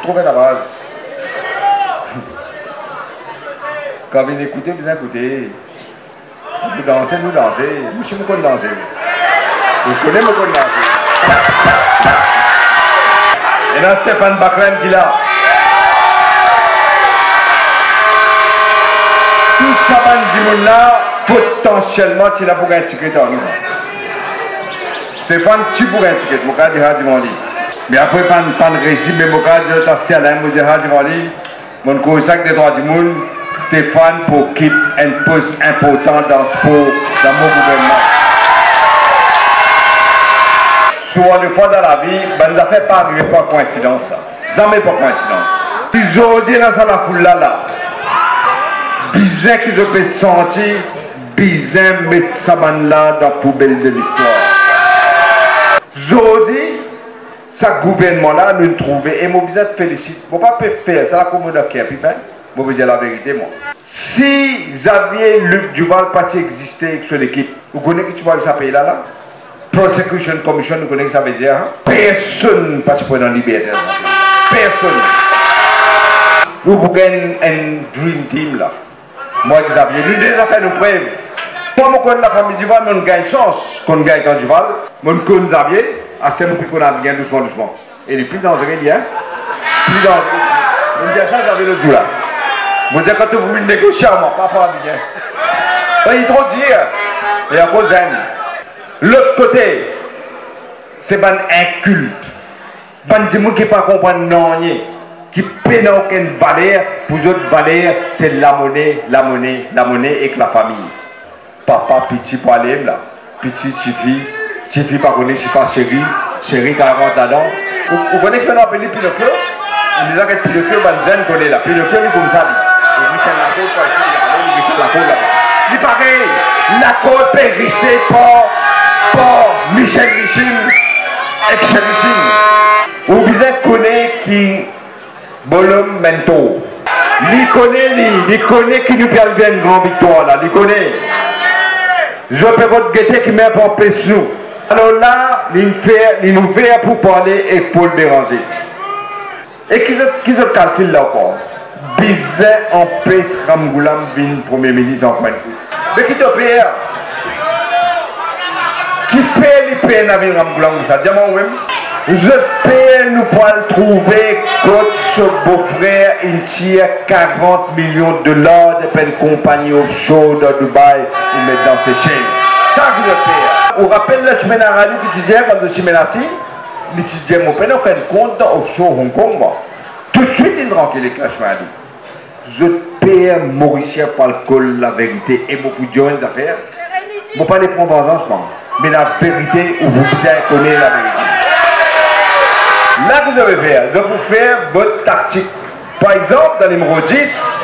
trouvez la base. Quand vous écoutez, vous écoutez. Vous dansez, nous dansez. Moi, je suis beaucoup danser. Vous connaissez beaucoup danser. Et là, Stéphane Baclen qui est là. Tout ça, du là, potentiellement, tu l'as pour un ticket en nous. Stéphane, tu pour un ticket, mon cas, du Hadimoli. Mais après, pas de récit, mais mon cas, je t'assiste à la M. Hadimoli. Mon conseil des droits du monde, Stéphane, pour quitter un poste important dans ce sport, dans mon gouvernement. Souvent, des fois dans la vie, ben, ça ne fait pas arriver par coïncidence. Jamais par coïncidence. Ils ont dit dans la foule là. Bizarre qu'ils ont fait sentir, bizarre mettre ça là dans la poubelle de l'histoire. Aujourd'hui, ce gouvernement-là, nous trouvons, et mon bizarre félicite. Je ne peux pas faire ça, la commune qui est plus belle. Je vais vous dire la vérité, moi. Si Xavier Luc Duval pas existé sur l'équipe, vous connaissez que tu vois ça paye là? Prosecution Commission, vous connaissez que ça veut dire? Hein? Personne ne participe dans la liberté. Personne. Vous pouvez un dream team là. Moi, Xavier, nous déjà fait nos preuves. Moi, je connais la famille Duval, mais on gagne chance qu'on gagne quand Duval. Moi, je connais Xavier, à ce moment qu'on a bien doucement, doucement. Et il est plus dangereux, bien. Plus dangereux. On dit ça, Xavier le tout là. Vous dites quand vous voulez négocier, moi, pas pour bien. Il est trop dire. Et à cause d'un. L'autre côté, c'est un inculte. Ban de gens qui ne comprennent pas qui peine aucune valeur, pour eux autres valeurs, c'est la monnaie, la monnaie, la monnaie et que la famille. Papa, petit pour aller là, petit, Tifi, pas connaître, je suis pas chéri 40 ans. Vous connaissez que nous appelons Pinocchio? On dit que Pinocchio, Banzen connaît là. Pinocchio, il est comme ça. Michel Lacôte, Michel Lacôte là. C'est pareil, Lacôte périssé pour Michel Richim, ex-Richim. Vous connaissez qui Bolom Mento. Il connaît qui nous perd une grande victoire là. Il connaît. Je peux votre guetter qui met pour pèse nous. Alors là, il nous fait pour parler et pour le déranger. Et qui se calcule là encore? Bizet en pèse Ramgoulam vin premier ministre en point de foot. Mais qui te paye? Qui fait les pays à venir Ramgoulam? Ça dit moi même. Je peux nous pas le trouver quand ce beau-frère il tire 40 millions de dollars de peine compagnie offshore de Dubaï il met dans ses chaînes. Ça que je fais. On rappelle le chemin à Rally qui se comme le chemin assis. Il se dit mon père aucun compte dans offshore Hong Kong. Tout de suite il rentre les cash Rally. Je paie Mauricien par le col la vérité et beaucoup de jeunes affaires. Je ne vais pas les prendre en lancement. Mais la vérité où vous connaissez la vérité. Là, vous devez faire, je vais faire votre tactique. Par exemple, dans le numéro 10,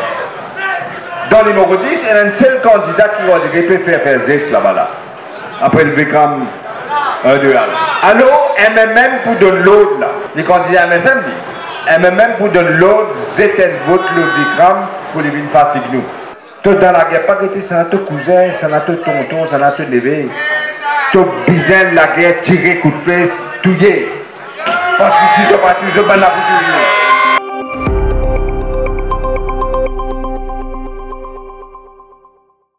il y a un seul candidat qui va dire qu'il peut faire geste là-bas. Là. Après le Vikram 1-2. Alors, MMM pour donner l'autre là. Les candidats MSM dit. MMM pour donner l'autre, c'est vote le Vikram pour les vignes fatigue nous. Tout dans la guerre, pas que ça n'a ton cousin, ça n'a ton tonton, ça n'a ton levé. Tout bizarre la guerre, tirer coup de fesse, tout y est. Parce que si je ne pas, je ne vais pas la